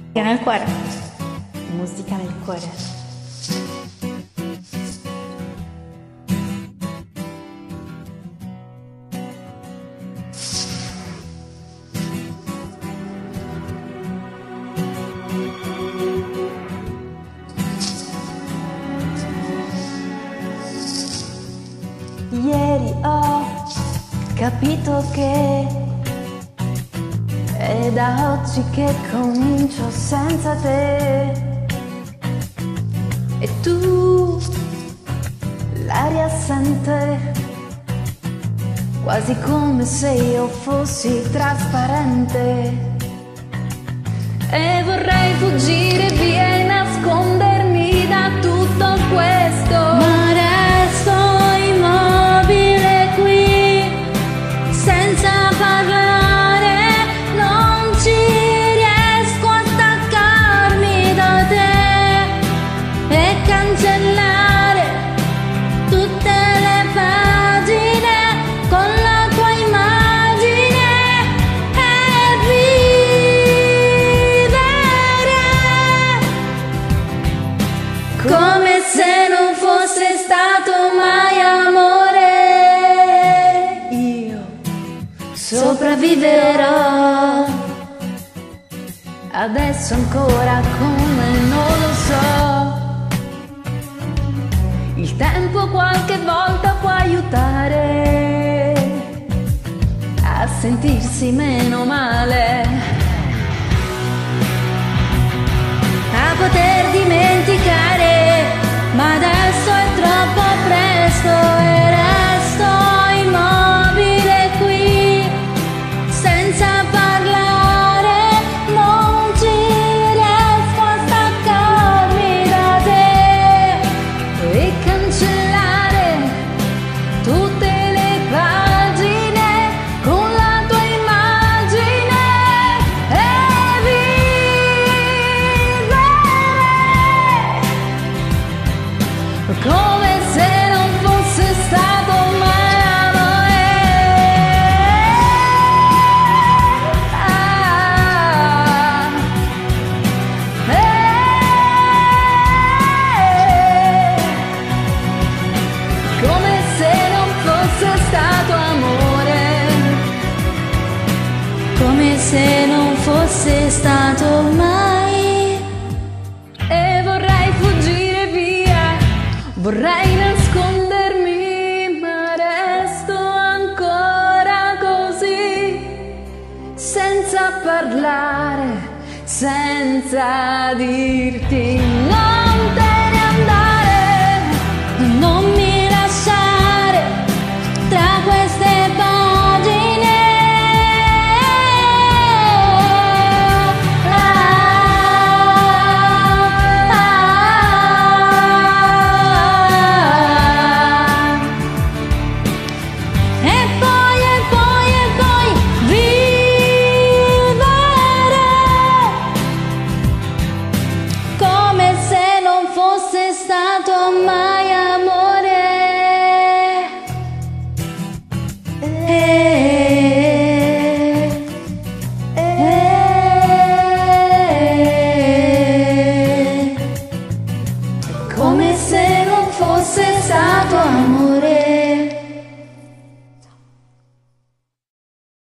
Nel cuore. Musica nel cuore. Ieri ho capito che è da oggi che comincio senza te. E tu, l'aria assente, quasi come se io fossi trasparente. E vorrei fuggire via e nascondermi da tutto questo, ma resto immobile qui, senza parlare, non ci riesco a staccarmi da te e cancellare tutte le pagine con la tua immagine e vivere come se non fosse stato mai amore. Io sopravviverò adesso ancora come non lo so. Il tempo qualche volta può aiutare a sentirsi meno male, a poter dimenticare, ma adesso è troppo presto e resto immobile qui, senza parlare, non ci riesco a staccarmi da te e cancellare tutte le pagine con la tua immagine e vivere come se non fosse stato mai amore. Come se non fosse stato amore, come se non fosse stato mai. E vorrei fuggire via, vorrei nascondermi, ma resto ancora così, senza parlare, senza dirti no.